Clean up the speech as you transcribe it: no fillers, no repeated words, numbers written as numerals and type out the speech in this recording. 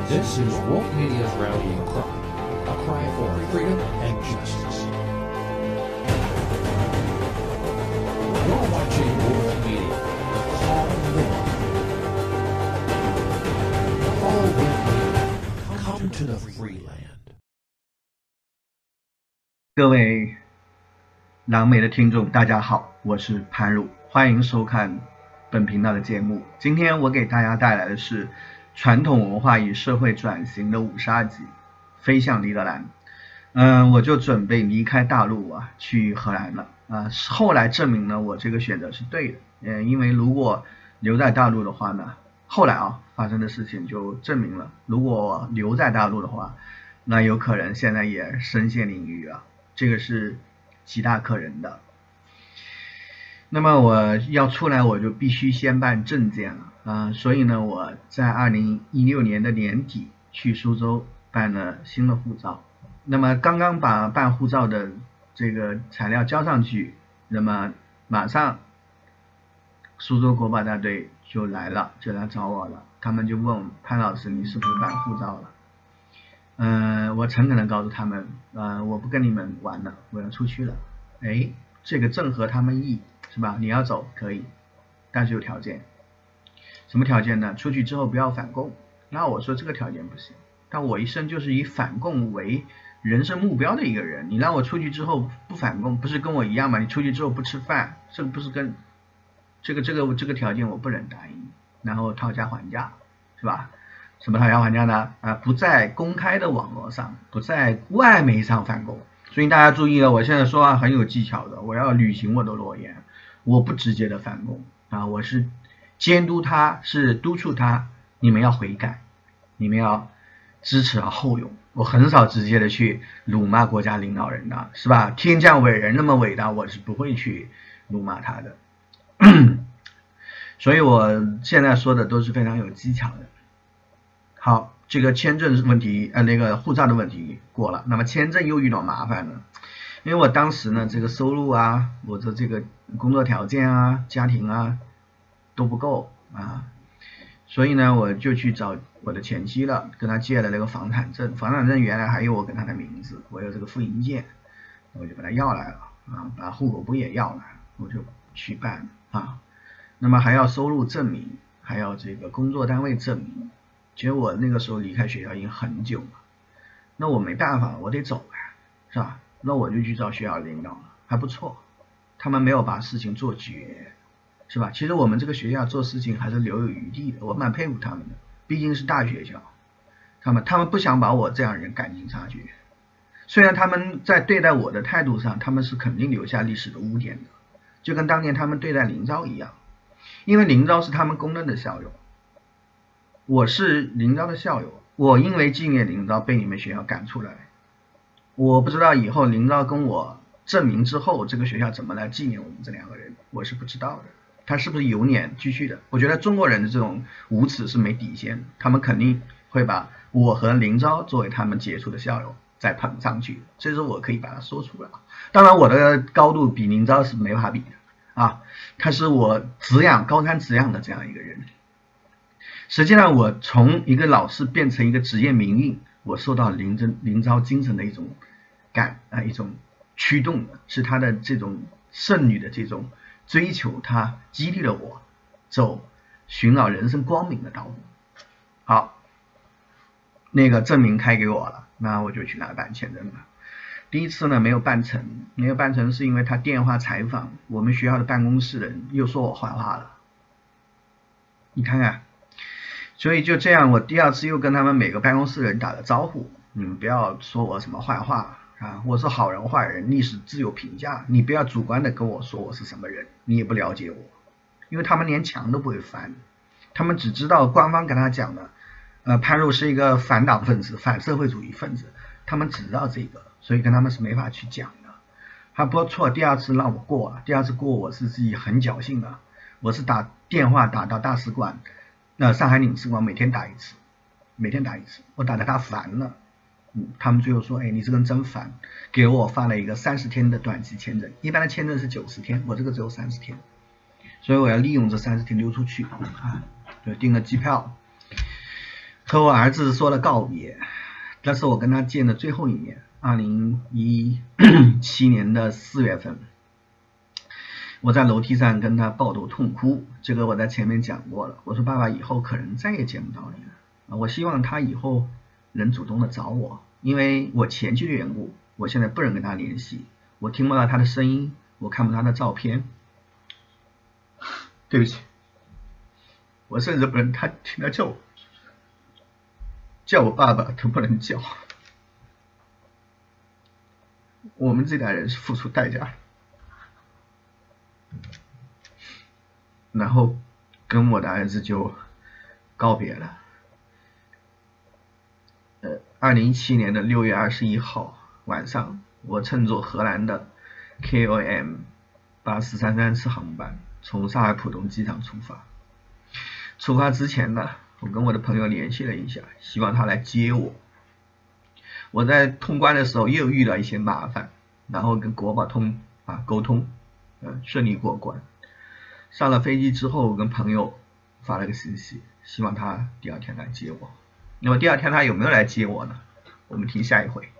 This is Woke Media's rallying cry, a cry for freedom and justice. You're watching Woke Media, the call of the one. All Woke Media, come to the free land. 各位狼美的听众，大家好，我是潘汝，欢迎收看本频道的节目。今天我给大家带来的是传统文化与社会转型的52集，飞向尼德兰。我就准备离开大陆啊，去荷兰了。后来证明呢，我这个选择是对的。因为如果留在大陆的话呢，后来发生的事情就证明了，如果留在大陆的话，那有可能现在也身陷囹圄啊，这个是极大可能的。那么我要出来，我就必须先办证件了所以呢，我在2016年的年底去苏州办了新的护照。那么刚刚把办护照的这个材料交上去，那么马上苏州国保大队就来找我了。他们就问潘老师，你是不是办护照了？我诚恳的告诉他们，我不跟你们玩了，我要出去了。这个正合他们意，是吧？你要走可以，但是有条件。什么条件呢？出去之后不要反共。那我说这个条件不行，但我一生就是以反共为人生目标的一个人，你让我出去之后不反共，不是跟我一样吗？你出去之后不吃饭，这个不是跟这个条件我不能答应，然后讨价还价，是吧？什么讨价还价呢？不在公开的网络上，不在外媒上反共。所以大家注意了，我现在说话很有技巧的，我要履行我的诺言，我不直接的反共我是监督他，是督促他，你们要悔改，你们要知耻而后勇。我很少直接的去辱骂国家领导人的，是吧？天降伟人那么伟大，我是不会去辱骂他的所以我现在说的都是非常有技巧的。好，这个签证问题那个护照的问题过了，那么签证又遇到麻烦了。因为我当时呢，这个收入我的这个工作条件家庭都不够所以呢，我就去找我的前妻了，跟他借了那个房产证。房产证原来还有我跟他的名字，我有这个复印件，我就把他要来了把户口簿也要来，我就去办那么还要收入证明，还要这个工作单位证明。其实我那个时候离开学校已经很久了，那我没办法，我得走是吧？那我就去找学校领导了，还不错，他们没有把事情做绝，是吧？其实我们这个学校做事情还是留有余地的，我蛮佩服他们的，毕竟是大学校，他们不想把我这样人赶尽杀绝。虽然他们在对待我的态度上，他们是肯定留下历史的污点的，就跟当年他们对待林昭一样，因为林昭是他们公认的校友，我是林昭的校友，我因为纪念林昭被你们学校赶出来，我不知道以后林昭跟我证明之后，这个学校怎么来纪念我们这两个人，我是不知道的。他是不是有脸继续的？我觉得中国人的这种无耻是没底线的，他们肯定会把我和林昭作为他们杰出的校友再捧上去，所以说我可以把它说出来当然我的高度比林昭是没法比的他是我高瞻止仰的这样一个人。实际上我从一个老师变成一个职业民运，我受到林昭精神的一种一种驱动的，是他的这种圣女的这种追求，他激励了我走寻找人生光明的道路。好，那个证明开给我了，那我就去那办签证了。第一次呢没有办成是因为他电话采访我们学校的办公室人又说我坏话了，你看看。所以就这样，我第二次又跟他们每个办公室人打了招呼，你们不要说我什么坏话我是好人坏人，历史自有评价，你不要主观的跟我说我是什么人，你也不了解我。因为他们连墙都不会翻，他们只知道官方跟他讲的潘汝是一个反党分子，反社会主义分子，他们只知道这个，所以跟他们是没法去讲的。还不错，第二次让我过了，第二次过我是自己很侥幸的，我是打电话打到大使馆上海领事馆，每天打一次，我打得他烦了他们最后说你这个人真烦，给我发了一个30天的短期签证，一般的签证是90天，我这个只有30天，所以我要利用这30天溜出去就订了机票和我儿子说了告别，那是我跟他见的最后一面，2017年的4月份，我在楼梯上跟他抱头痛哭，这个我在前面讲过了。我说爸爸以后可能再也见不到你了，我希望他以后能主动的找我，因为我前妻的缘故，我现在不能跟他联系，我听不到他的声音，我看不到他的照片。对不起，我甚至不能听他叫我爸爸都不能叫。我们这代人是付出代价，然后跟我的儿子就告别了。2017年的6月21号晚上，我乘坐荷兰的 KLM 8433次航班从上海浦东机场出发。出发之前呢，我跟我的朋友联系了一下，希望他来接我。我在通关的时候又遇到一些麻烦，然后跟国宝沟通，顺利过关。上了飞机之后，跟朋友发了个信息，希望他第二天来接我。那么第二天他有没有来接我呢？我们听下一回。